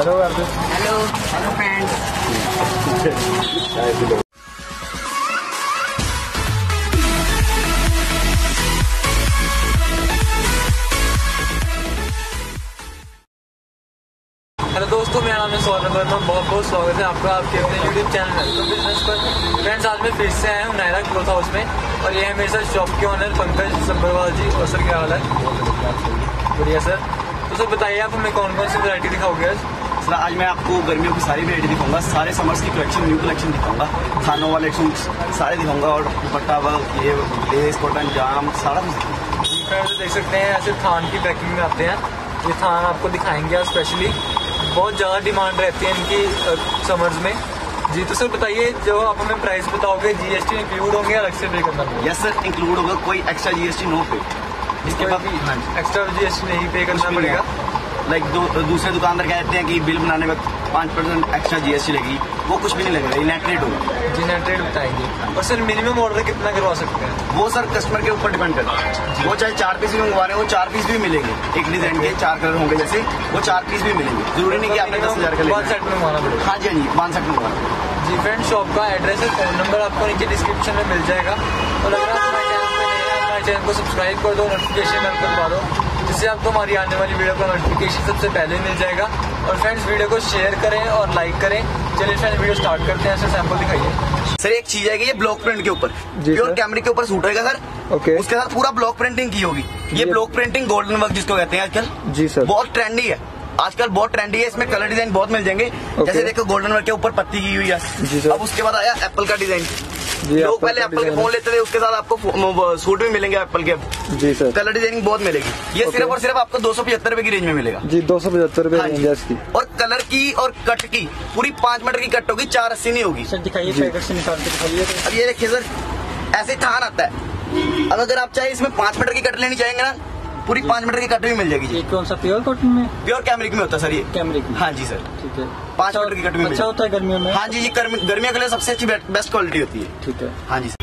Hello hello hello friends. Hello दोस्तों, मेरा नाम है सौरभ वर्मा। बहुत बहुत स्वागत है आपका आपके अपने यूट्यूब चैनल तो बिजनेस पर। फ्रेंड्स, आज मैं फिर से आया हूँ नायरा क्लॉथ हाउस में और ये है मेरे साथ शॉप के ऑनर पंकज संबरवाल जी। और सर क्या हाल है? बढ़िया सर। तो सर बताइए आप हमें कौन कौन सी वैरायटी दिखाओगे आज? सर आज मैं आपको गर्मियों की सारी वैरायटी दिखाऊंगा, सारे समर्स की कलेक्शन, न्यू कलेक्शन दिखाऊंगा, थानों वाले सूट्स सारे दिखाऊंगा और दुपट्टा वर्क, ये लेस, कॉटन, जाम, सारा कुछ। फ्रेंड्स देख सकते हैं ऐसे थान की पैकिंग में आते हैं। ये थान आपको दिखाएंगे आज स्पेशली। बहुत ज़्यादा डिमांड रहती है इनकी समर्स में जी। तो सर बताइए, जो आप हमें प्राइस बताओगे जीएसटी इंक्लूड होंगे या अलग से पे करना पड़ेगा? यस सर, इंक्लूड होगा, कोई एक्स्ट्रा जीएसटी नो पे। इसके बाद एक्स्ट्रा जीएसटी नहीं पे करना पड़ेगा। लाइक दूसरे दुकानदार कहते हैं कि बिल बनाने में 5% एक्स्ट्रा जीएसटी लगेगी, वो कुछ भी नहीं लगेगा, ये नेट रेट होगा जी। नेट रेट बताएंगे। और सर मिनिमम ऑर्डर कितना करवा सकते हैं? वो सर कस्टमर के ऊपर डिपेंड करता है। वो चाहे 4 पीस भी मंगवा रहे हैं, वो 4 पीस भी मिलेंगे। एक डिजाइन के 4 कलर होंगे जैसे, वो 4 पीस भी मिलेंगे। जरूरी नहीं कि आपने 10,000 का वन सेट मंगवाना पड़ेगा। हाँ जी, हाँ जी, 1 सेट मंगवाना। जी फ्रेंड, शॉप का एड्रेस है, फोन नंबर आपको नीचे डिस्क्रिप्शन में मिल जाएगा। और अगर आप हमारे चैनल पर नए हैं, हमारे चैनल को सब्सक्राइब कर दो, नोटिफिकेशन बेल पर दबा दो, जिससे आपको हमारी आने वाली वीडियो का नोटिफिकेशन सबसे पहले मिल जाएगा। और फ्रेंड्स वीडियो को शेयर करें और लाइक करें। चलिए फ्रेंड्स वीडियो स्टार्ट करते हैं। सर सैंपल दिखाइए। सर एक चीज है कि ये ब्लॉक प्रिंट के ऊपर, प्योर कैमरिक के ऊपर सूट रहेगा सर। ओके। उसके साथ पूरा ब्लॉक प्रिंटिंग की होगी। ये ब्लॉक प्रिंटिंग गोल्डन वर्क जिसको कहते हैं आजकल। जी सर। बहुत ट्रेंडी है आजकल, बहुत ट्रेंडी है। इसमें कलर डिजाइन बहुत मिल जाएंगे। जैसे देखो गोल्डन वर्क के ऊपर पत्ती की हुई है। जी सर। अब उसके बाद आया एप्पल का डिजाइन। लोग पहले एप्पल के फोन लेते थे, उसके साथ आपको सूट भी मिलेंगे एप्पल के। जी सर। कलर डिजाइनिंग बहुत मिलेगी। ये सिर्फ और सिर्फ आपको 275 रुपए की रेंज में मिलेगा जी। 275 रुपए रेंज है इसकी। और कलर की और कट की पूरी 5 मीटर की कट होगी, 480 नहीं होगी। सर दिखाइए, पैकेट से निकाल के दिखाइए। अब ये देखिए सर, ऐसे थान आता है। अब अगर आप चाहे इसमें 5 मीटर की कट लेनी चाहेंगे ना, पूरी 5 मीटर की कट भी मिल जाएगी जी। कौन सा प्योर कॉटन में? प्योर कैमरिक में होता है सर ये। कैमरिक में? हाँ जी सर, ठीक है। 5 मीटर की कट भी अच्छा होता है गर्मियों में? हाँ जी, ये गर्मियों के लिए सबसे अच्छी बेस्ट क्वालिटी होती है। ठीक है। हाँ जी सर।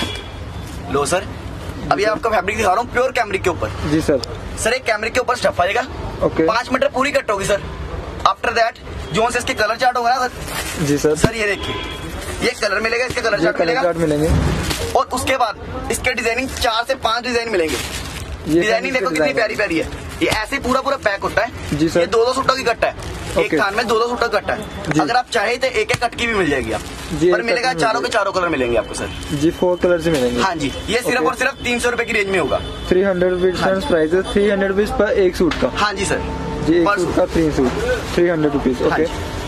लो सर, अभी आपका फैब्रिक दिखा रहा हूँ प्योर कैमरिक के ऊपर। जी सर। सर एक कैमरिक के ऊपर स्टफ आएगा। ओके। 5 मीटर पूरी कट होगी सर। आफ्टर दैट जो से इसके कलर चार्ट होगा ना सर। जी सर। सर ये देखिए, ये कलर मिलेगा, इसके कलर चार्ट मिलेंगे। और उसके बाद इसके डिजाइनिंग 4 से 5 डिजाइन मिलेंगे। डिजाइनिंग देखो कितनी प्यारी प्यारी है। ये ऐसे पूरा पैक होता है जी सर। ये 2-2 सूटों की कट है। एक थान में 2-2 सूटों का कट है। अगर आप चाहे तो एक कट की भी मिल जाएगी आप जी। पर मिलेगा चारों के चारों कलर मिलेंगे आपको सर जी। 4 कलर से मिलेंगे। हाँ जी। ये सिर्फ और सिर्फ 300 रुपए की रेंज में होगा। 300 रुपीज प्राइस है। 300 रुपीज पर एक सूट का। हाँ जी सर जी, एक सूट का 3 सूट 300 रुपीज। ओके।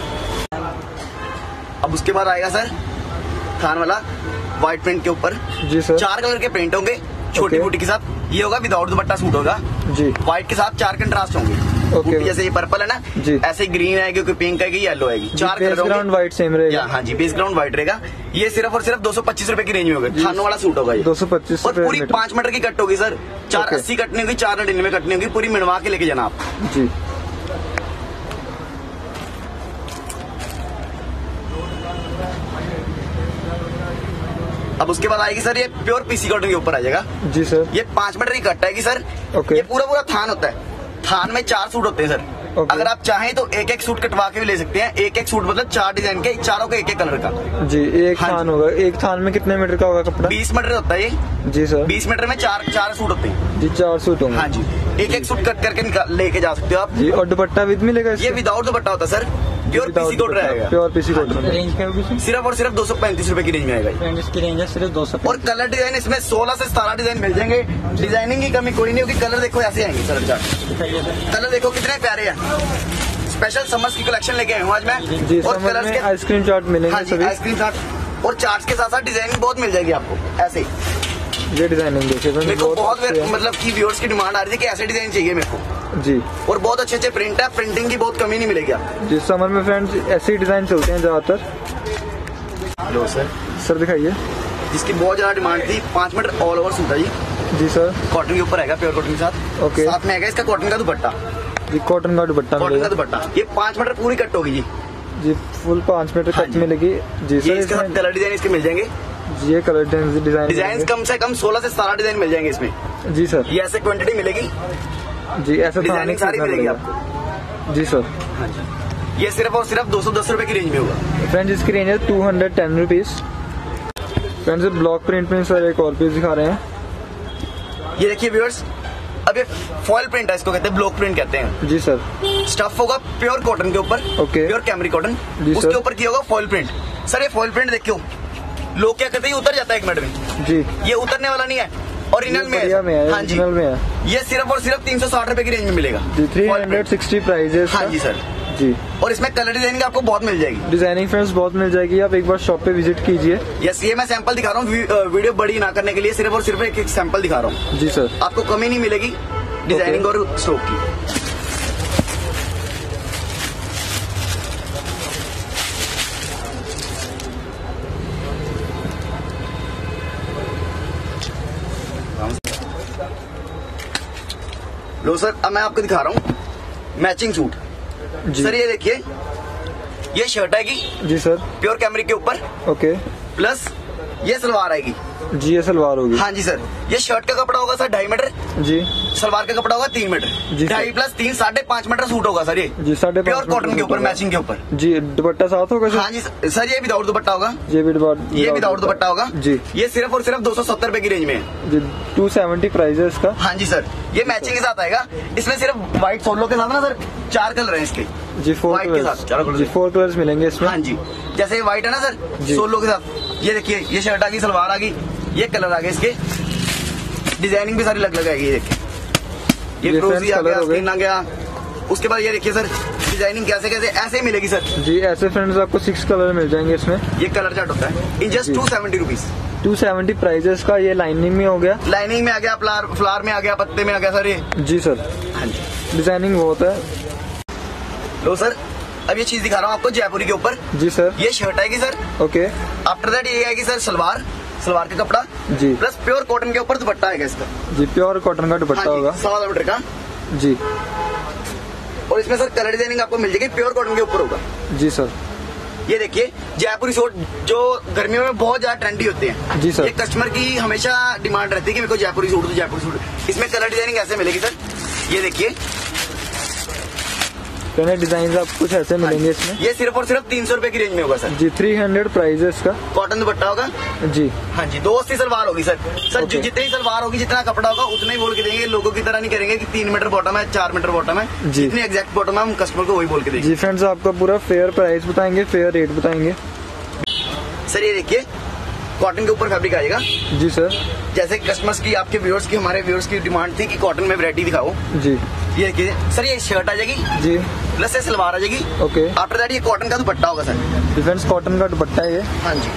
अब उसके बाद आएगा सर थान वाला व्हाइट प्रिंट के ऊपर। जी सर। 4 कलर के प्रिंट होंगे छोटी बूटी के साथ। ये होगा विदाउट दुपट्टा सूट होगा जी। व्हाइट के साथ 4 कंट्रास्ट होंगे। ओके। जैसे ये पर्पल है ना जी, ऐसे ग्रीन आएगी, कोई पिंक आएगी, येलो आएगी। 4 कलर होंगे। व्हाइट सेम रहेगा। हाँ जी, बेस ग्राउंड व्हाइट रहेगा। ये सिर्फ और सिर्फ 225 रुपए की रेंज में होगा। थानों वाला सूट होगा ये 225। और पूरी 5 मीटर की कट होगी सर। 480 कटनी होगी, 499 कटनी होगी। पूरी मिलवा के लेके जाना आप जी। अब उसके बाद आएगी सर ये प्योर पीसी कॉटन के ऊपर आ जाएगा जी सर। ये 5 मीटर की कट आएगी सर। ओके। ये पूरा थान होता है। थान में 4 सूट होते हैं सर। अगर आप चाहें तो एक सूट कटवा के भी ले सकते हैं। एक सूट मतलब 4 डिजाइन के, चारों के एक कलर का जी। एक थान होगा। एक थान में कितने मीटर का होगा कपड़ा? 20 मीटर होता है ये जी सर। 20 मीटर में 4 सूट होते हैं जी। 4 सूट होंगे। हाँ जी। एक सूट कट करके लेके जा सकते हो आप जी। और दुपट्टा विद मिलेगा? ये विदाउट दुपट्टा होता है सर। प्योर पीसी कोट रहेगा। Pure PC coat. रेंज क्या होगी? सिर्फ और सिर्फ 235 रुपए की रेंज में आएगा। इसकी रेंज है सिर्फ 200। और कलर डिजाइन इसमें 16 से 17 डिजाइन मिल जाएंगे। डिजाइनिंग की कमी कोई नहीं होगी। कलर देखो ऐसे आएंगे सर। कलर देखो कितने प्यारे हैं। स्पेशल समर्स की कलेक्शन लेके आए हूँ आज मैं जी। और कलर के आइसक्रीम चार्ट मिलेंगे। हाँ जी, आइसक्रीम चार्ट और चार्ट के साथ साथ डिजाइनिंग बहुत मिल जाएगी आपको ऐसे ही। ये डिजाइनिंग देखो बहुत मतलब की व्यूअर्स की डिमांड आ रही थी कि ऐसे डिजाइन चाहिए मेरे को जी। और बहुत अच्छे प्रिंट है। प्रिंटिंग की बहुत कमी नहीं मिलेगी आपको जी। समर में फ्रेंड्स ऐसे डिजाइन चलते हैं ज्यादातर। लो सर, सर दिखाइए। जिसकी बहुत ज्यादा डिमांड थी, 5 मीटर ऑल ओवर सूट है जी सर। कॉटन के ऊपर आएगा, प्योर कॉटन के साथ। ओके। साथ में आएगा इसका कॉटन का दुपट्टा जी। कॉटन का दुपट्टा। कॉटन का दुपट्टा। ये 5 मीटर पूरी कट होगी जी जी। फुल 5 मीटर कट मिलेगी जी सर। इसके साथ कलर डिजाइन इसके मिल जाएंगे जी। ये कलर डिजाइन कम से कम 16 से 17 डिजाइन मिल जाएंगे इसमें जी सर। ये ऐसे क्वांटिटी मिलेगी जी। ऐसे डिजाइनिंग सारी मिलेगी आपको जी सर। हाँ जी। ये सिर्फ और सिर्फ 210 रुपए की रेंज में होगा। फ्रेंड्स इसकी रेंज है 210 रुपीज। फ्रेंड्स ब्लॉक प्रिंट में सर एक और पीस दिखा रहे हैं। ये देखिए व्यूअर्स, अब ये फॉयल प्रिंट है, इसको कहते हैं, ब्लॉक प्रिंट कहते हैं। जी सर। स्टफ होगा प्योर कॉटन के ऊपर, ओके। प्योर कैमरिक कॉटन, जी सर। उसके ऊपर किया होगा फॉयल प्रिंट। सर ये फॉयल प्रिंट देखियो, लोग क्या करते हैं, ये उतर जाता है 1 मिनट में। जी ये उतरने वाला नहीं है, ओरिजिनल में बढ़िया में है, हाँ जी, ओरिजिनल में है। ये सिर्फ और सिर्फ 360 रुपए की रेंज में मिलेगा। जी 360 प्राइस है इसका। हाँ जी सर। जी, और इसमें कलर डिजाइनिंग आपको बहुत मिल जाएगी। डिजाइनिंग फ्रेंड्स बहुत मिल जाएगी, आप एक बार शॉप पे विजिट कीजिए। यस, ये मैं सैंपल दिखा रहा हूँ, वीडियो बड़ी ना करने के लिए सिर्फ और सिर्फ एक सैंपल दिखा रहा हूँ। जी सर। आपको कमी नहीं मिलेगी डिजाइनिंग और स्टॉक की। लो सर, अब मैं आपको दिखा रहा हूँ मैचिंग सूट। जी सर ये देखिए, ये शर्ट आएगी जी सर। प्योर कैमरिक के ऊपर, ओके। प्लस ये सलवार आएगी। जी ये सलवार होगी। हाँ जी सर। ये शर्ट का कपड़ा होगा सर 2.5 मीटर, जी। सलवार का कपड़ा होगा 3 मीटर। जी सर। 2.5 प्लस 3 5.5 मीटर सूट होगा सर ये। जी 5.5 प्योर कॉटन के ऊपर, मैचिंग के ऊपर। जी दुपट्टा साथ होगा सर? हाँ जी सर, ये विदाउट दुपट्टा होगा। ये विदाउट दुपट्टा होगा जी। ये सिर्फ और सिर्फ 270 रुपए की रेंज में है जी। 270 प्राइस है इसका। हाँ जी सर, ये मैचिंग के साथ आएगा। इसमें सिर्फ व्हाइट सोलो के साथ ना सर 4 कलर है इसके। जी 4 White के साथ 4 कलर। जी 4 कलर्स मिलेंगे इसमें। हाँ जी, जैसे व्हाइट है ना सर जी। सोलो के साथ। ये देखिए, ये शर्ट आ गई, सलवार आ गई, ये कलर आ गए इसके, डिजाइनिंग भी सारी अलग अलग आएगी। ये देखिए, ये फ्रोजी आ गया, स्किन आ गया। उसके बाद ये देखिए सर, डिजाइनिंग कैसे कैसे ऐसे ही मिलेगी सर। जी ऐसे फ्रेंड्स आपको 6 कलर मिल जाएंगे इसमें। ये कलर चार्ट होता है इन जस्ट 270 रुपीज। 270 प्राइस है इसका। ये लाइनिंग में हो गया, लाइनिंग में आ गया, फ्लावर में आ गया, पत्ते में आ गया सर ये। जी सर। हाँ जी। डिजाइनिंग बहुत है। लो सर, अब ये चीज दिखा रहा हूँ आपको जयपुरी के ऊपर। जी सर। ये शर्ट आएगी सर, ओके। आफ्टर दैट ये आएगी सर सलवार, सलवार का कपड़ा जी। प्लस प्योर कॉटन के ऊपर दुपट्टा आएगा इसका। जी प्योर कॉटन का दुपट्टा होगा। 1.25 मीटर का। जी। और इसमें सर कलर डिजाइनिंग आपको मिल जाएगी, प्योर कॉटन के ऊपर होगा। जी सर। ये देखिए, जयपुरी सूट जो गर्मियों में बहुत ज्यादा ट्रेंडी होते हैं। जी सर। ये कस्टमर की हमेशा डिमांड रहती है कि मेरे को जयपुरी सूट, तो जयपुरी सूट। इसमें कलर डिजाइनिंग ऐसे मिलेगी सर, ये देखिए, डिजाइन आप कुछ ऐसे मिलेंगे इसमें। ये सिर्फ और सिर्फ 300 रुपए की रेंज में होगा सर। जी 300 प्राइस है इसका। कॉटन दुपट्टा होगा। जी। हाँ जी, 280 सलवार होगी सर। Sir Okay. जितनी सलवार होगी, जितना कपड़ा होगा, उतना ही बोल के देंगे। लोगों की तरह नहीं करेंगे कि 3 मीटर बॉटम है, 4 मीटर बॉटम है। जी। जितनी एग्जैक्ट बॉटम है हम कस्टमर को वही बोल के देंगे। जी फ्रेंड्स आपको पूरा फेयर प्राइस बताएंगे, फेयर रेट बताएंगे। सर ये देखिए, कॉटन के ऊपर फैब्रिक आएगा। जी सर। जैसे कस्टमर्स की, आपके व्यूअर्स की, हमारे व्यूअर्स की डिमांड थी कि कॉटन में वैरायटी दिखाओ। जी। ये देखिए सर, ये शर्ट आ जाएगी, जी। प्लस ये सलवार आ जाएगी। ओके। आफ्टर दैट ये कॉटन का दुपट्टा होगा सर। डिफेंस कॉटन का दुपट्टा है ये। हाँ जी।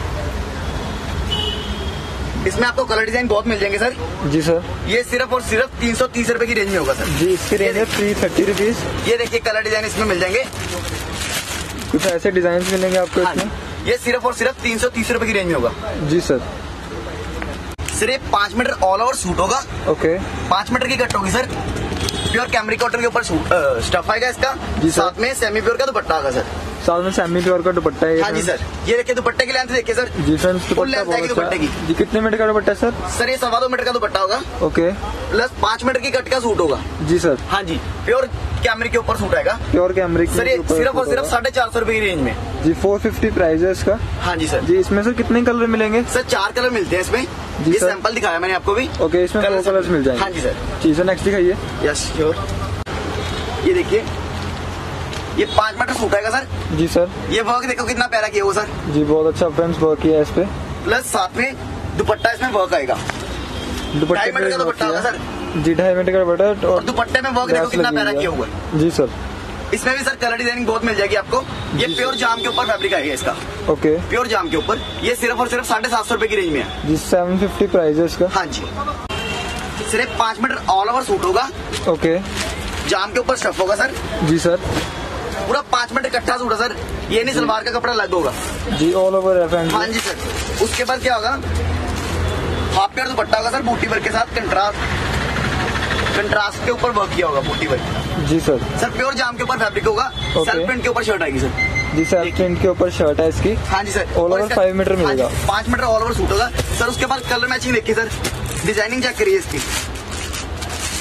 इसमें आपको कलर डिजाइन बहुत मिल जाएंगे सर। जी सर। ये सिर्फ और सिर्फ 330 रुपए की रेंज में होगा सर। जी इसकी रेंज है 330 रुपीज। ये देखिए, कलर डिजाइन इसमें मिल जाएंगे। कुछ ऐसे डिजाइन मिलेंगे आपको हाँ इसमें। जी। ये सिर्फ और सिर्फ 330 रुपए की रेंज में होगा। जी सर। सिर्फ 5 मीटर ऑल ओवर सूट होगा। ओके। 5 मीटर की कट होगी सर। प्योर कैमरिक कॉटन के ऊपर स्टफ आएगा इसका। जी सर। साथ में सेमी प्योर का दुपट्टा होगा सर। साथ में सेमी प्योर का दुपट्टा है। हाँ जी सर। ये देखिए, दुपट्टे की लेंथ देखिए सर। जी फ्रेंड्स फुल दुपट्टा लेंथ आएगी बहुत दुपट्टे की। अच्छा। जी कितने मीटर का दुपट्टा है सर? सर ये 2.25 मीटर का दुपट्टा होगा, ओके। प्लस 5 मीटर की कट का सूट होगा। जी सर। हाँ जी, प्योर कैमरिक के ऊपर सूट आएगा। प्योर कैमरिक सर ये सिर्फ और सिर्फ 450 रुपए की रेंज में। जी 450 प्राइस है इसका। हाँ जी सर। जी इसमें सर कितने कलर मिलेंगे? सर 4 कलर मिलते हैं इसमें। जी ये सर। सैंपल दिखाया मैंने आपको भी। ओके इसमें 4 कलर्स मिल जाएंगे। हाँ जी सर। जी सर नेक्स्ट दिखाइए। Yes sure. ये देखिए, ये 5 मीटर सूट आएगा सर। जी सर। ये वर्क देखो कितना प्यारा किया हुआ सर। जी बहुत अच्छा फ्रेंड्स वर्क किया है इस पे। प्लस साथ में दुपट्टा इसमें वर्क आएगा। दुपट्टे 2.5 मीटर का दुपट्टा होगा सर। जी 2.5 मीटर का दुपट्टा और दुपट्टे में वर्क देखो कितना प्यारा किया हुआ है। जी सर। इसमें भी सर कलर डिजाइनिंग बहुत मिल जाएगी आपको। ये प्योर जाम के ऊपर फैब्रिक आएगा इसका। ओके। प्योर जाम के ऊपर। ये सिर्फ और सिर्फ 750 रुपए की रेंज में है। जी 750 प्राइस है इसका। हाँ जी। सिर्फ 5 मीटर ऑल ओवर सूट होगा। ओके। जाम के ऊपर स्टफ होगा सर। जी सर। पूरा 5 मीटर इकट्ठा सूट है सर। ये नहीं सलवार का कपड़ा अलग होगा। जी ऑल ओवर है फ्रेंड्स। हाँ जी सर। उसके बाद क्या होगा, हाफ प्योर दुपट्टा होगा सर, बूटी वर्क के साथ। कंट्रास्ट के ऊपर वर्क किया होगा बूटी वर्क। जी सर। सर प्योर जाम के ऊपर फैब्रिक होगा। सेल्फ प्रिंट के ऊपर शर्ट आएगी सर। जी सेल्फ प्रिंट के ऊपर शर्ट है इसकी। हाँ जी सर। ऑल ओवर 5 मीटर मिलेगा। 5 मीटर ऑल ओवर सूट होगा सर। उसके बाद कलर मैचिंग देखिए सर, डिजाइनिंग चेक करिए इसकी।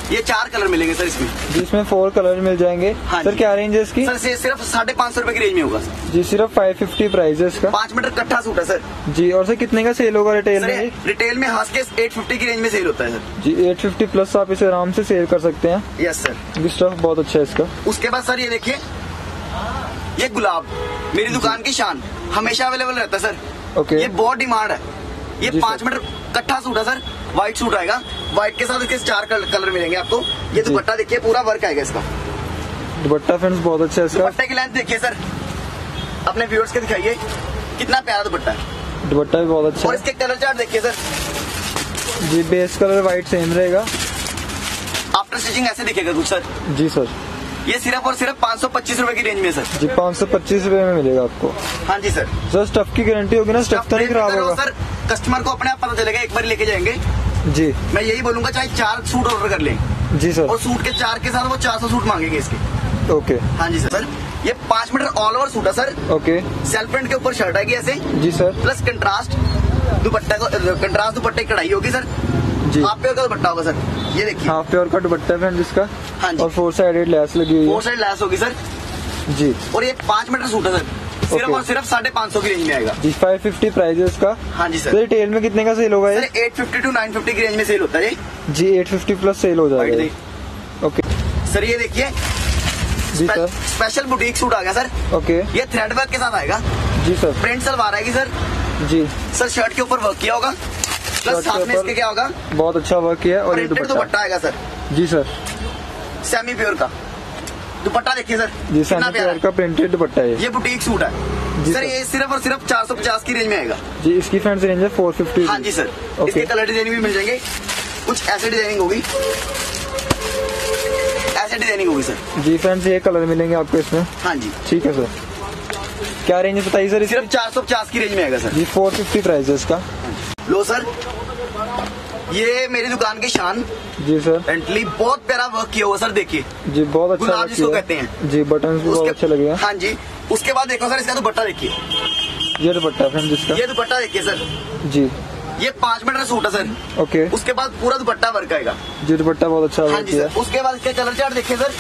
ये 4 कलर मिलेंगे सर इसमें। जिसमें 4 कलर मिल जाएंगे। हाँ सर जी। क्या रेंज है इसकी? सर सिर्फ 550 रुपए की रेंज में होगा सर। जी सिर्फ 550 प्राइस है इसका। 5 मीटर कट्ठा सूट है सर। जी और सर कितने का सेल होगा रिटेल सर में? रिटेल में हंस के 850 की रेंज में सेल होता है सर। जी 850 प्लस आप इसे आराम से सेल कर सकते हैं। Yes sir. ये स्टफ बहुत अच्छा है इसका। उसके बाद सर ये देखिए, ये गुलाब मेरी दुकान की शान, हमेशा अवेलेबल रहता है सर। ओके। ये बहुत डिमांड है। ये जी 5 सर। मीटर कट्ठा सूट है सर। व्हाइट सूट आएगा, व्हाइट के साथ इसके 4 कलर मिलेंगे आपको। ये जी। दुपट्टा देखिए, पूरा वर्क आएगा इसका। दुपट्टा फ्रेंड्स बहुत अच्छा है इसका। दुपट्टे की लेंथ देखिए सर, अपने व्यूअर्स के दिखाइए कितना प्यारा दुपट्टा है। दुपट्टा भी बहुत अच्छा और है। इसके कलर चार्ट देखिए सर। जी बेस कलर व्हाइट सेम रहेगा। आफ्टर स्टिचिंग ऐसे दिखेगा कुछ सर। जी सर। ये सिर्फ और सिर्फ 525 रुपए की रेंज में सर। जी 525 रुपए में मिलेगा आपको। हाँ जी सर। सर स्टफ की गारंटी होगी ना? स्टफ तो नहीं खराब करो होगा? सर, कस्टमर को अपने आप पता चलेगा, एक बार लेके जाएंगे। जी मैं यही बोलूंगा, चाहे 4 सूट ऑर्डर कर लें जी सर। और सूट के 4 के साथ वो 400 सूट मांगेंगे इसके। ओके। हाँ जी सर। ये 5 मीटर ऑल ओवर सूट है सर। ओके। सेल्फ प्रिंट के ऊपर शर्ट आएगी ऐसे, जी सर। प्लस कंट्रास्ट दुपट्टा को, कंट्रास्ट दुपट्टे की कढ़ाई होगी सर। जी हाफ पेयर का दुपट्टा होगा सर। ये देखिए, हाफ प्योर का दुपट्टा है फ्रेंड इसका। हाँ जी। और 4 साइडेड लेस लगी हुई 4 साइड लैस होगी सर। है। जी और ये 5 मीटर सूट है सर। सिर्फ ओके। और सिर्फ 550 की रेंज में आएगा। जी 550 प्राइस है इसका। हाँ जी सर सर। रिटेल में कितने का सेल होगा सर ये? 850 टू 950 की रेंज में सेल होता है ये। जी 850 प्लस सेल हो जाएगा ये। ओके। सर ये देखिए, जी सर। स्पेशल बुटीक सूट आ गया सर। ओके। ये थ्रेड वर्क के साथ आएगा। जी सर। प्रिंट सलवार आएगी सर। जी सर शर्ट के ऊपर वर्क किया होगा, प्लस शर्ट के साथ में ऊपर इसके क्या होगा, बहुत अच्छा वर्क किया है। और ये प्रिंटेड दुपट्टा। दुपट्टा आएगा सर, जी सर। सेमी प्योर का दुपट्टा देखिए सर। जी कितना सेमी प्यारा प्योर का प्रिंटेड दुपट्टा है ये बुटीक सूट है जी सर। सर। ये सिर्फ और सिर्फ 450 की रेंज में आएगा। जी इसकी फ्रेंड्स रेंज है 450। हाँ जी सर। ओके। इसके कलर डिजाइनिंग भी मिल जाएंगे, कुछ ऐसे डिजाइनिंग होगी, ऐसे डिजाइनिंग होगी सर। जी फ्रेंड्स ये कलर मिलेंगे आपको इसमें। हाँ जी। ठीक है सर। क्या रेंज बताइए सर इसकी? सिर्फ 450 की रेंज में आएगा सर। जी 450 प्राइस है इसका। लो सर, ये मेरी दुकान की शान, जी सर। एंटली बहुत प्यारा वर्क किया हुआ सर। देखिए, जी बहुत अच्छा गुलाब वर्क जिसको किया है। कहते हैं। जी बटन भी बहुत अच्छे लगे हैं। हाँ जी। उसके बाद देखो सर, इसका दुपट्टा देखिए। ये दुपट्टा फ्रेंड जिसका। ये दुपट्टा देखिए सर। जी ये 5 मीटर सूट है सर। ओके। उसके बाद पूरा दुपट्टा वर्क आएगा। जी दुपट्टा बहुत अच्छा हाँ वर्क जी किया सर। है। उसके बाद इसके कलर चार्ट देखिए सर।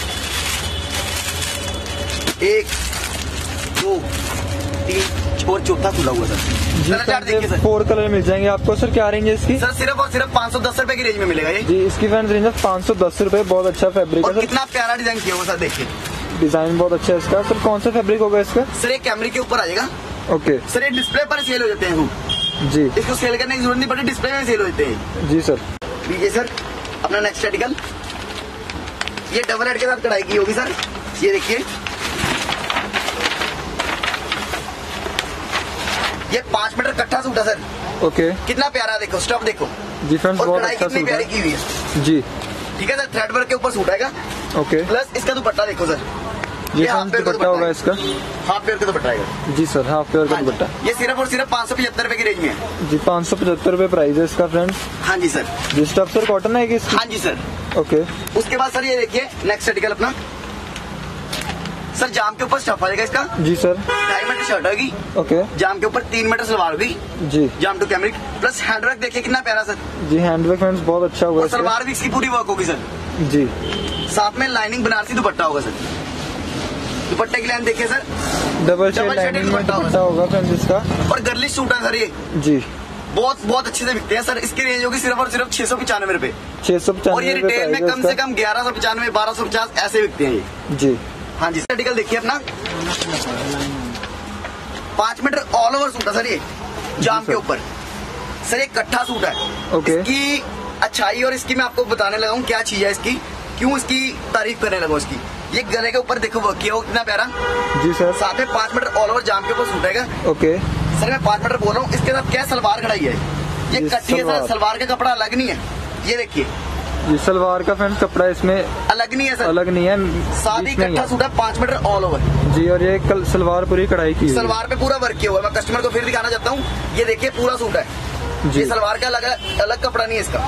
1 2 3 और चौथा खुला हुआ सर। जी कलर चार्ट देखिए सर। 4 कलर मिल जाएंगे आपको। सर क्या रेंज है इसकी? सर सिर्फ और सिर्फ 510 रुपए की रेंज में मिलेगा ये। जी इसकी फ्रेंड्स रेंज है 510 रुपए। बहुत अच्छा फैब्रिक है और सर। कितना प्यारा डिजाइन किया हुआ सर। देखिए डिजाइन बहुत अच्छा है इसका। सर कौन सा फैब्रिक होगा इसका? सर, ये कैमरे के ऊपर आ जाएगा। ओके। सर ये डिस्प्ले पर सेल हो जाते हैं हम, जी इसको सेल करने की जरूरत नहीं पड़ती, डिस्प्ले में सेल हो जाते हैं। जी सर। लीजिए सर अपना नेक्स्ट आर्टिकल। ये डबल हेड के साथ कढ़ाई की होगी सर। ये देखिए, ये 5 मीटर कट्ठा सूट है सर। ओके। कितना प्यारा है, देखो स्टफ देखो। जी फ्रेंड्स और बहुत कढ़ाई अच्छा कितनी सूट प्यारी है। की हुई है। जी ठीक है सर। थ्रेड वर्क के ऊपर सूट आएगा, ओके। प्लस इसका दुपट्टा देखो सर। ये हाफ फ्रेंड्स पेयर का दुपट्टा होगा इसका। हाफ पेयर का दुपट्टा आएगा। जी सर हाफ प्योर का हाँ जी। दुपट्टा। ये सिर्फ और सिर्फ 575 रुपए की रेंज में है। जी 575 रुपए प्राइस है इसका फ्रेंड्स। हाँ जी सर। जी स्टफ सर कॉटन है कि इसकी? हाँ जी सर। ओके। उसके बाद सर ये देखिए नेक्स्ट आर्टिकल अपना। सर जाम के ऊपर स्टफ आ जाएगा इसका। जी सर। 2.5 मीटर शर्ट होगी, ओके। जाम के ऊपर 3 मीटर सलवार होगी, जी जाम टू कैमरिक, प्लस हैंडवर्क देखिए कितना प्यारा सर। जी हैंडवर्क फ्रेंड्स बहुत अच्छा हुआ और है इसका। सलवार भी इसकी पूरी वर्क होगी सर। जी साथ में लाइनिंग बनारसी दुपट्टा होगा सर। दुपट्टे की लाइन देखिए sir. Double shade double lining shaded में दुपट्टा दुपट्टा होगा फ्रेंड्स इसका। और गर्लिश सूट है सर ये। जी बहुत बहुत अच्छे से बिकते हैं सर। इसकी रेंज होगी सिर्फ और सिर्फ 695 रुपए। 695 और ये रुपए रिटेल में प्राइस कम है से कम 1195 1250 ऐसे बिकते हैं ये। इसका। जी हाँ जी। आर्टिकल देखिए अपना। 5 मीटर ऑल ओवर सूट है सर ये, जाम के ऊपर। सर ये कट्ठा सूट है। ओके। इसकी अच्छाई और इसकी मैं आपको बताने लगा हूँ क्या चीज है इसकी, क्यों इसकी तारीफ करने लगा इसकी। ये गले के ऊपर देखो वर्क किया हो कितना प्यारा। जी सर। साथ में 5 मीटर ऑल ओवर जाम के ऊपर सूट आएगा। ओके। सर मैं 5 मीटर बोल रहा हूँ, इसके साथ क्या सलवार कढ़ाई है। ये ये कट्टी है सर, सलवार। सलवार का कपड़ा अलग नहीं है। ये देखिए ये सलवार का फ्रेंड्स कपड़ा इसमें अलग नहीं है सर। अलग नहीं है। साथ ही बीच में ही कट्ठा है। सूट है 5 मीटर ऑल ओवर। जी और ये कल सलवार पूरी कढ़ाई की हुई है। सलवार पे पूरा वर्क किया हुआ है। मैं कस्टमर को फिर दिखाना चाहता हूँ। ये देखिए पूरा सूट है। जी। ये सलवार का अलग कपड़ा नहीं है इसका।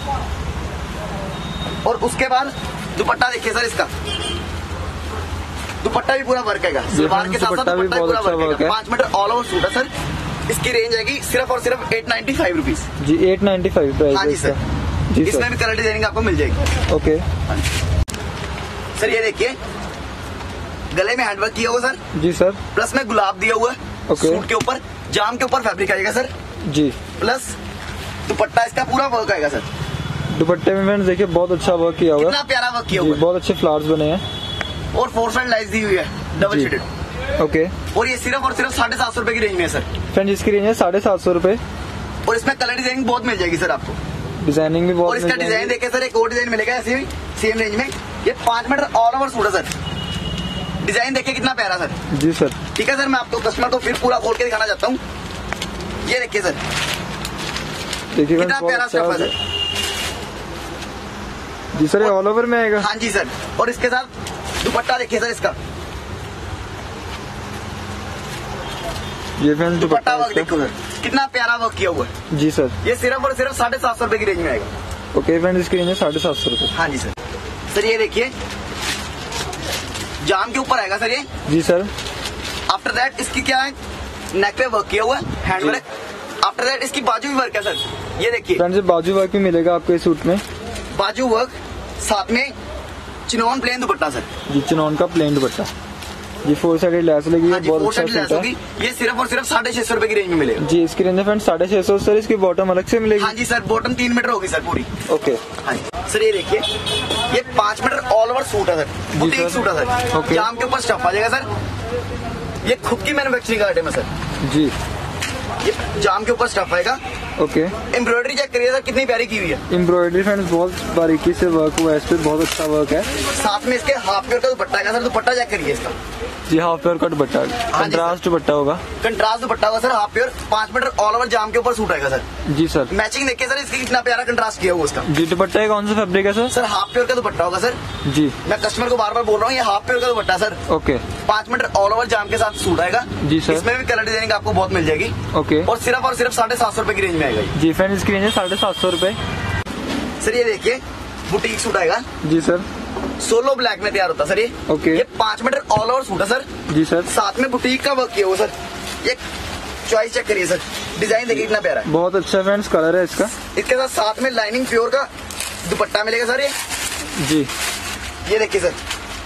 और उसके बाद दुपट्टा देखिए सर इसका। दुपट्टा भी पूरा वर्क है। सलवार के साथ साथ दुपट्टा भी दुपट्टा भी बहुत पूरा अच्छा वर्क है। वर्क है। 5 मीटर ऑल ओवर सूट है सर। इसकी रेंज आएगी सिर्फ और सिर्फ 895 रुपीज। जी 895 प्राइस हाँ है जी इसका। सर। जी इसमें सर। भी कलर डिजाइनिंग आपको मिल जाएगी। ओके सर ये देखिए गले में हैंडवर्क किया हुआ सर, जी सर। प्लस में गुलाब दिया हुआ है ओके। सूट के ऊपर, जाम के ऊपर फैब्रिक आएगा सर, जी। प्लस दुपट्टा इसका पूरा वर्क आएगा सर। दुपट्टे में फ्रेंड्स देखिए बहुत अच्छा वर्क किया हुआ कितना है, प्यारा वर्क किया जी, हुआ है बहुत अच्छे फ्लावर्स बने हैं। और 4 साइड लाइट्स दी हुई है डबल जी। शेडेड। ओके और ये सिर्फ और सिर्फ 750 रुपए की रेंज में है सर। फ्रेंड्स इसकी रेंज है 750 रुपए। और इसमें कलर डिजाइनिंग बहुत मिल जाएगी सर आपको। डिजाइनिंग भी बहुत और इसका मिल डिजाइन जाएगी। देखिए सर, एक और डिजाइन मिलेगा ऐसे ही सेम रेंज में। ये 5 मीटर ऑल ओवर सूट है सर। डिजाइन देखिए कितना प्यारा सर। जी सर। ठीक है सर, मैं आपको कस्टमर को फिर पूरा खोल के दिखाना चाहता हूँ। ये देखिए सर देखिए कितना फ्रेंड्स प्यारा बहुत स्टफ है अच्छा सर। जी सर, ये ऑल ओवर में आएगा। हाँ जी सर। और इसके साथ दुपट्टा देखिए सर इसका, ये फ्रेंड्स दुपट्टा दुपट्टा वर्क देखो इसका। सर कितना प्यारा वर्क किया हुआ है। जी सर। ये सिर्फ और सिर्फ 750 रुपए की रेंज में आएगा। ओके फ्रेंड्स इसकी रेंज है 750 रुपए। हाँ जी सर। सर ये देखिए जाम के ऊपर आएगा सर ये। जी सर। आफ्टर दैट इसकी क्या है, नेक पे वर्क किया हुआ है हैंड वर्क। आफ्टर दैट इसकी बाजू भी वर्क है सर। ये देखिए फ्रेंड्स बाजू वर्क भी मिलेगा आपको इस सूट में। बाजू वर्क, साथ में चिनॉन प्लेन दुपट्टा सर। जी चिनॉन का प्लेन दुपट्टा, जी 4 साइडेड लैस लगी है, हाँ जी, बहुत 4 अच्छा साइड लैस सूट होगी। है। ये सिर्फ और सिर्फ 650 रुपए की रेंज में मिलेगा। जी इसकी रेंज है फ्रेंड्स 650 सर। इसकी बॉटम अलग से मिलेगी। हाँ जी सर, बॉटम 3 मीटर होगी सर पूरी। ओके हाँ जी सर। ये देखिए ये 5 मीटर ऑल ओवर सूट है सर, बुटीक सर। सूट है सर। ओके। जाम के ऊपर स्टफ आ जाएगा सर। ये खुद की मैन्युफैक्चरिंग का आइटम है सर। जी ये जाम के ऊपर स्टफ आएगा। ओके। एम्ब्रॉयडरी चेक करिए सर कितनी प्यारी की हुई है। एम्ब्रॉयडरी फ्रेंड्स बहुत बारीकी से वर्क हुआ है, इस पे बहुत अच्छा वर्क है। साथ में इसके हाफ प्योर का दुपट्टा आएगा सर। दुपट्टा चेक करिए इसका, जी हाफ प्योर का दुपट्टा, कंट्रास्ट दुपट्टा होगा। कंट्रास्ट दुपट्टा होगा sir. Half pure 5 metre all over जाम के ऊपर सूट आएगा सर। जी सर। मैचिंग देखिए सर इसकी कितना प्यारा कंट्रास्ट किया हुआ उसका। जी दुपट्टा कौन सा फैब्रिक है सर? सर हाफ प्योर का दुपट्टा होगा सर। जी मैं कस्टमर को बार बार बोल रहा हूँ, ये हाफ प्योर का dupatta sir. Okay. 5 metre all over जाम के साथ सूट आएगा। जी सर। इसमें भी कलर डिजाइनिंग आपको बहुत मिल जाएगी। ओके। और सिर्फ 750 रुपए की रेंज में आएगा ये। जी फ्रेंड्स इसकी रेंज है 750 रुपए। सर ये देखिए बुटीक सूट आएगा, जी सर। सोलो ब्लैक में तैयार होता है सर ये। ओके। ये 5 मीटर ऑल ओवर सूट है सर। जी सर। साथ में बुटीक का वर्क किया हुआ सर। ये चॉइस चेक करिए सर, डिजाइन देखिए कितना प्यारा है। बहुत अच्छा फ्रेंड्स कलर है इसका। इसके साथ में लाइनिंग प्योर का दुपट्टा मिलेगा सर। ये जी ये देखिए सर,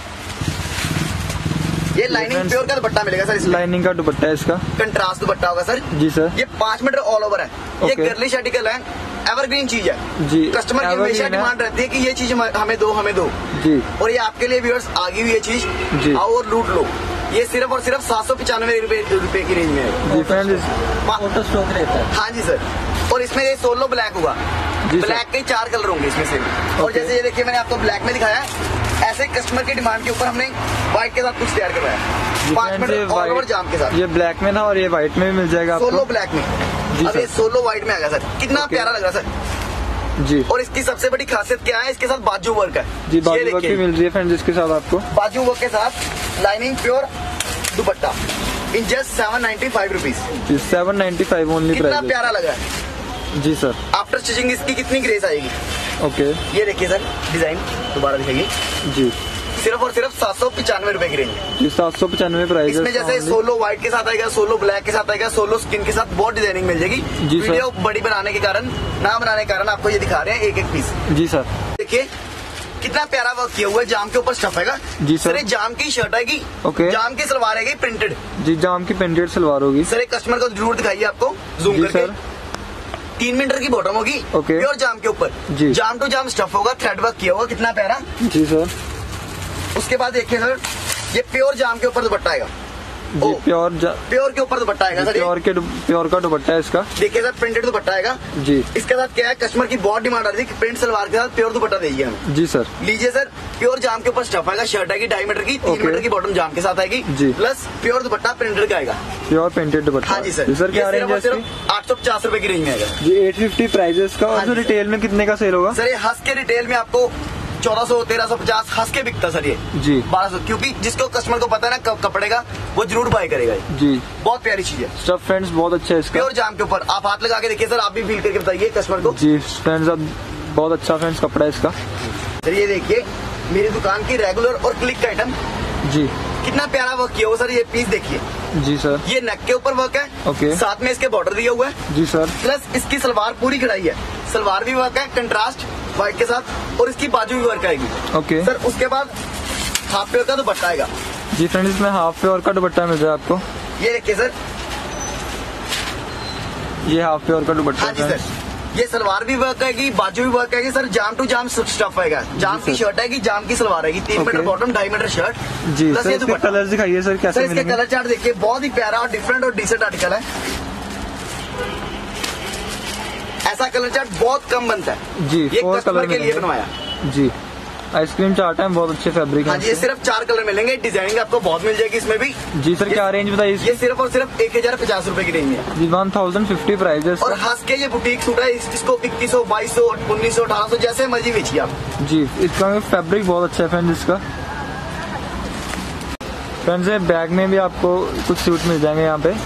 ये लाइनिंग friends- प्योर का दुपट्टा मिलेगा सर। इसमें लाइनिंग का दुपट्टा है इसका। कंट्रास्ट दुपट्टा होगा सर। जी सर। ये 5 मीटर ऑल ओवर है। ये Okay. गर्लिश आर्टिकल है, एवरग्रीन चीज है। जी कस्टमर की हमेशा evergreen है। डिमांड रहती है कि ये चीज हमें दो हमें दो। जी और ये आपके लिए व्यूअर्स आगी हुई है चीज, जी। आओ और लूट लो। ये सिर्फ और सिर्फ 795 रुपए की रेंज में है। जी फ्रेंड्स ऑटो स्टॉक रहता है। हाँ जी सर। और इसमें ये सोलो ब्लैक होगा। जी सर। ब्लैक के 4 कलर होंगे इसमें से। और Okay. जैसे ये देखिए मैंने आपको ब्लैक में दिखाया है, ऐसे कस्टमर की डिमांड के ऊपर हमने व्हाइट के साथ कुछ तैयार करवाया है। 5 मीटर ऑल ओवर जाम के साथ। ये ब्लैक में था और ये व्हाइट में भी मिल जाएगा सोलो आपको। ब्लैक में। जी अब सर। ये सोलो व्हाइट में आ गया सर, कितना Okay. प्यारा लग रहा है सर। जी और इसकी सबसे बड़ी खासियत क्या है, इसके साथ बाजू वर्क है। जी ये बाजू वर्क देखिए, भी मिल रही है फ्रेंड्स इसके साथ आपको। बाजू वर्क के साथ lining pure dupatta in just 795 rupees. जी 795 ओनली कितना प्राइस। प्यारा लग रहा है। जी सर। आफ्टर स्टिचिंग इसकी कितनी ग्रेस आएगी। ओके। ये देखिए सर, डिजाइन दोबारा दिखाइए। जी सिर्फ और सिर्फ 795 रुपए की रेंज। जी 795 प्राइस। इसमें जैसे सोलो व्हाइट के साथ आएगा, सोलो ब्लैक के साथ आएगा, सोलो स्किन के साथ बहुत डिजाइनिंग मिल जाएगी। जी सर। वीडियो बड़ी बनाने के कारण, ना बनाने के कारण आपको ये दिखा रहे हैं एक एक पीस। जी सर। देखिए कितना प्यारा वर्क किया हुआ है। जाम के ऊपर स्टफ आएगा। जी सर। ये जाम की शर्ट आएगी। ओके। जाम की सलवार आएगी प्रिंटेड। जी जाम की प्रिंटेड सलवार होगी। सर एक कस्टमर को जरूर दिखाइए आपको जूम जी करके। सर। 3 मीटर की बॉटम होगी। ओके। प्योर जाम के ऊपर। जी। जाम टू जाम स्टफ होगा, थ्रेड वर्क किया होगा, कितना प्यारा। जी सर। उसके बाद देखिए सर, ये प्योर जाम के ऊपर दुपट्टा आएगा। जी प्योर प्योर के ऊपर दुपट्टा आएगा सर। ये प्योर का दुपट्टा है इसका। देखिए सर, प्रिंटेड दुपट्टा आएगा। जी इसके साथ क्या है, कस्टमर की बहुत डिमांड आ रही थी कि प्रिंट सलवार के साथ प्योर दुपट्टा दीजिए हमें। जी सर। लीजिए सर, प्योर जाम के ऊपर स्टफ आएगा। शर्ट आएगी 2.5 मीटर की, 3 ओके। मीटर की बॉटम जाम के साथ आएगी। जी। प्लस प्योर दुपट्टा प्रिंटेड का आएगा। Pure printed dupatta. हाँ जी सर। सर क्या रेंज है इसकी? 850 रुपए की रेंज में आएगा। जी 850 प्राइजेस का। हाँ और जी सर। रिटेल में कितने का सेल होगा? सर ये हंस के रिटेल में आपको 1400 1350 हंस के बिकता सर ये। जी 1200, क्योंकि जिसको कस्टमर को पता है ना कपड़े का, वो जरूर बाय करेगा ये। जी बहुत प्यारी चीज है। स्टफ फ्रेंड्स बहुत अच्छा है इसका। प्योर जाम के ऊपर आप हाथ लगा के देखिए सर, आप भी फील करके बताइए कस्टमर को। जी फ्रेंड्स अब बहुत अच्छा फ्रेंड्स कपड़ा है इसका। सर ये देखिए मेरी दुकान की रेगुलर और क्लिक का आइटम, जी कितना प्यारा वर्क किया हुआ सर। ये पीस देखिए, जी सर। ये नेक के ऊपर वर्क है। ओके। साथ में इसके बॉर्डर दिया हुआ है। जी सर। प्लस इसकी सलवार पूरी कढ़ाई है। सलवार भी वर्क है, कंट्रास्ट व्हाइट के साथ, और इसकी बाजू भी वर्क आएगी। ओके सर उसके बाद हाफ प्योर का दुपट्टा आएगा। जी फ्रेंड्स, इसमें हाफ प्योर का दुपट्टा मिल जाए आपको। ये देखिए सर, ये हाफ प्योर का दुपट्टा। हाँ जी सर, ये सलवार भी वर्क आएगी, बाजू भी वर्क आएगी sir, jam to jam stuff आएगा। जाम की शर्ट आएगी, जाम की सलवार आएगी, 3 मीटर बॉटम, 2.5 मीटर शर्ट। जी प्लस सर, ये इसके दुपट्टा। कलर दिखाइए सर, कैसे सर इसके मिलेंगे? कलर चार्ट देखिए, बहुत ही प्यारा और डिफरेंट और डिसेंट आर्टिकल है। ऐसा कलर चार्ट बहुत कम बनता है जी, ये 4 कस्टमर कलर के लिए बनवाया। जी, आइसक्रीम चार्ट है, बहुत अच्छे फैब्रिक हाँ जी, ये है। सिर्फ 4 कलर मिलेंगे, डिजाइनिंग आपको बहुत मिल जाएगी इसमें भी। जी सर, क्या रेंज बताइए इसकी? ये सिर्फ और सिर्फ 1050 रुपए की रेंज है। जी 1050 प्राइस है और हंस के ये बुटीक सूट है, इसको 2100, 2200, 1900, 1800 जैसे मर्जी बेचिए आप। जी। इसका फैब्रिक बहुत अच्छा है फ्रेंड्स इसका। फ्रेंड्स बैग में भी आपको कुछ सूट मिल जाएंगे यहाँ पे।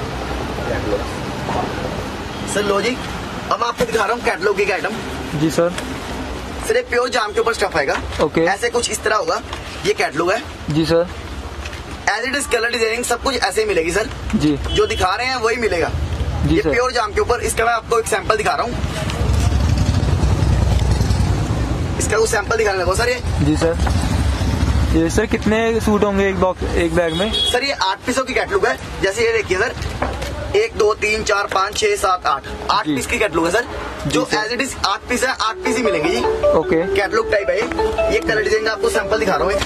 सर लो जी, अब मैं आपको दिखा रहा हूँ कैटलॉग की आइटम। जी सर। सर ये प्योर जाम के ऊपर स्टफ आएगा। ओके। ऐसे कुछ इस तरह होगा, ये कैटलॉग है। जी sir. As it is colour designing सब कुछ ऐसे ही मिलेगी सर। जी। जो दिखा रहे हैं वही मिलेगा। जी ये सर। प्योर जाम के ऊपर, इसका मैं आपको एक सैंपल दिखा रहा हूँ। इसका वो सैंपल दिखाने लगा सर। ये जी सर। ये सर कितने सूट होंगे एक बैग में? सर ये 8 पीसों की कैटलॉग है। जैसे ये देखिए सर, 1 2 3 4 5 6 7 8 जी। पीस की कैटलॉग है सर। जो जी sir. As it is 8 piece है, 8 पीस ही मिलेंगे जी। ओके। कैटलॉग टाइप है ये कलर डिजाइन का आपको सैंपल दिखा रहा हूँ।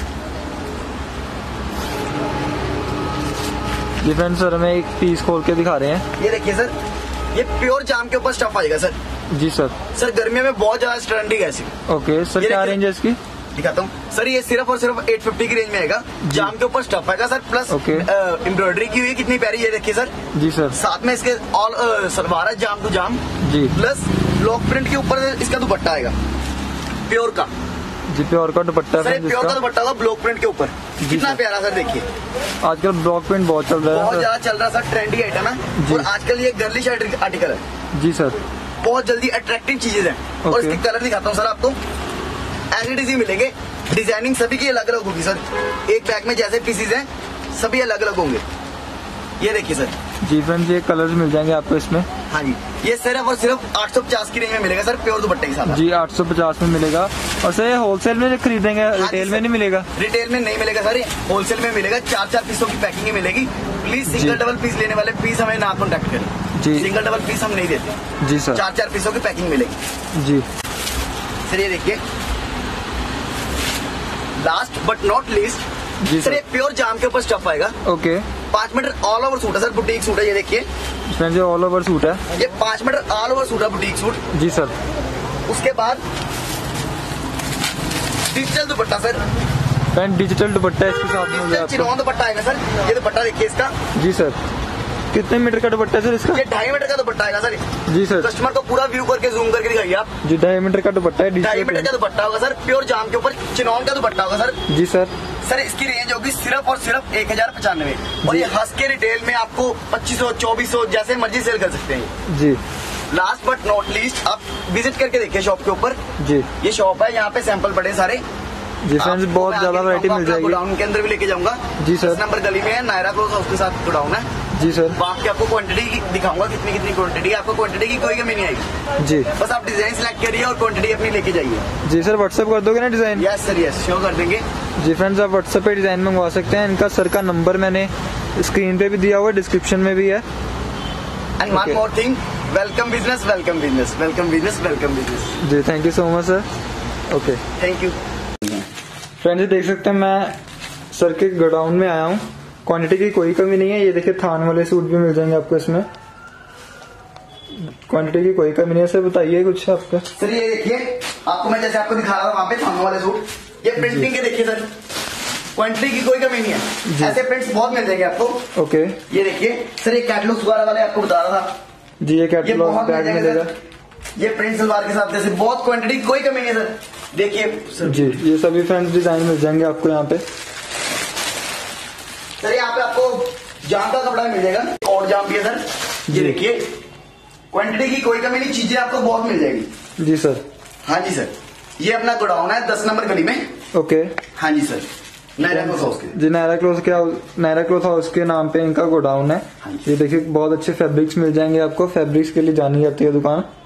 जी फ्रेंड्स, सर हमें एक पीस खोल के दिखा रहे हैं। ये देखिए सर, ये प्योर जाम के ऊपर स्टफ आएगा सर। जी सर। सर गर्मियों में बहुत ज्यादा ट्रेंडिंग है ऐसी। ओके सर, ये क्या देखिए। रेंज है इसकी? दिखाता हूँ सर, ये सिर्फ और सिर्फ 850 की रेंज में आएगा। जाम के ऊपर स्टफ आएगा सर, प्लस ओके। एम्ब्रॉयडरी की हुई कितनी प्यारी, ये देखिए सर। जी सर। साथ में इसके ऑल सलवार है जाम टू जाम, जी। प्लस ब्लॉक प्रिंट के ऊपर इसका दुपट्टा आएगा प्योर का। जी, प्योर का दुपट्टा सर ये है प्योर का इसका। दुपट्टा होगा ब्लॉक प्रिंट के ऊपर। कितना सर। प्यारा सर, देखिए आजकल ब्लॉक प्रिंट बहुत चल रहा बहुत है ज्यादा चल रहा सर, ट्रेंडी आइटम है। जी। और आजकल ये गर्लिश आर्टिकल है, सर। जी सर। बहुत जल्दी अट्रैक्टिव चीजें हैं। और ओके। इसके कलर दिखाता हूँ सर आपको, एज इट इज ही मिलेंगे। डिजाइनिंग सभी की अलग अलग होगी सर। एक बैग में जैसे पीसीज हैं सभी अलग अलग होंगे। ये देखिए सर। जी फ्रेंड्स, ये कलर्स मिल जाएंगे आपको इसमें। हाँ जी, ये सिर्फ और सिर्फ 850 की रेंज में मिलेगा सर, प्योर दुपट्टे के साथ। जी 850 में मिलेगा। और सर ये होलसेल में खरीदेंगे, रिटेल में नहीं मिलेगा? रिटेल में नहीं मिलेगा सर, ये होलसेल में मिलेगा। 4 पीसों की पैकिंग ही मिलेगी। प्लीज सिंगल डबल पीस लेने वाले प्लीज हमें ना कॉन्टेक्ट करें। जी। सिंगल डबल पीस हम नहीं देते। जी सर। 4 पीसों की पैकिंग मिलेगी। जी। सर ये देखिए, लास्ट बट नॉट लीस्ट, जी सर सर। ये प्योर जाम के ऊपर स्टफ आएगा। Okay. 5 metre all over suit है सर, बुटीक सूट है। ये देखिए, फ्रेंड्स ये ऑल ओवर सूट है। ये 5 मीटर ऑल ओवर सूट है, बुटीक सूट। जी सर। उसके बाद digital dupatta sir, friend digital dupatta इसके साथ में मिल डिजिटल जाएगा चिनौन दुपट्टा आएगा सर। ये दुपट्टा देखिए इसका, आपको। जी सर। कितने मीटर का दुपट्टा है सर इसका? ये 2.5 मीटर का दुपट्टा आएगा सर। जी सर। कस्टमर को पूरा व्यू करके जूम करके दिखाइए आप। जी 2.5 मीटर का दुपट्टा है, 2.5 मीटर का डिजिटल। दुपट्टा होगा सर, प्योर जाम के ऊपर चिनौन का दुपट्टा होगा सर। जी सर। सर इसकी रेंज होगी सिर्फ और सिर्फ 1095। और ये हंस के रिटेल में आपको 2500, 2400 जैसे मर्जी सेल कर सकते हैं। जी। लास्ट बट नॉट लीस्ट, आप विजिट करके देखिए शॉप के ऊपर। जी। ये शॉप है, यहाँ पे सैंपल पड़े सारे। जी फ्रेंड्स, आपको बहुत मैं ज्यादा आगे वैरायटी दिखाऊंगा, मिल अपना जाएगी। गोडाउन के अंदर भी लेके जाऊंगा। जी सर। 10 नंबर गली में है, नायरा क्लोज हाउस के साथ गोडाउन है। जी सर। वहाँ की आपको क्वांटिटी दिखाऊंगा, कितनी कितनी क्वांटिटी। आपको क्वांटिटी की कोई कमी नहीं आएगी। जी। बस आप डिजाइन सिलेक्ट करिए और क्वांटिटी अपनी लेके जाइए। जी सर, व्हाट्सएप कर दोगे ना design? Yes sir, yes, show कर देंगे। जी फ्रेंड्स, आप व्हाट्सएप पे डिजाइन मंगवा सकते हैं। इनका सर का नंबर मैंने स्क्रीन पे भी दिया हुआ है, डिस्क्रिप्शन में भी है। And one Okay. More thing, welcome business, welcome business, welcome business, welcome business. जी thank you so much sir. Okay thank you. Friends, देख सकते हैं मैं सर के गोडाउन में आया हूँ। क्वांटिटी की कोई कमी नहीं है। ये देखिए थान वाले सूट भी मिल जाएंगे आपको इसमें। क्वांटिटी की कोई कमी नहीं है। सर बताइए कुछ आपका। सर ये देखिए, आपको मैं जैसे आपको दिखा रहा था वहाँ पे थानों वाले सूट, ये प्रिंटिंग के देखिए सर, क्वांटिटी की कोई कमी नहीं है। ऐसे प्रिंट्स बहुत मिल जाएंगे आपको। ओके। ये देखिए सर, ये कैटलॉग सलवार वाले आपको बता रहा था। जी ये ये कैटलॉग बहुत बैग मिल जाएगा मिलेगा। सर। ये प्रिंट सलवार के साथ जैसे बहुत क्वांटिटी की कोई कमी नहीं है सर। देखिए सर, जी ये सभी फ्रेंड्स डिजाइन मिल जाएंगे आपको यहाँ पे। सर यहाँ पे आपको जाम का कपड़ा मिल जाएगा, और जाम भी है सर। ये जी। देखिए, क्वांटिटी की कोई कमी नहीं, चीजें आपको बहुत मिल जाएगी। जी सर। हाँ जी सर, ये अपना गोडाउन है 10 नंबर गली में। ओके। हाँ जी सर, नायरा क्लोथ हाउस के। जी नायरा क्लॉथ हाउस के नाम पे इनका गोडाउन है। हाँ जी। ये देखिए बहुत अच्छे फैब्रिक्स मिल जाएंगे आपको। फैब्रिक्स के लिए जानी जाती है दुकान।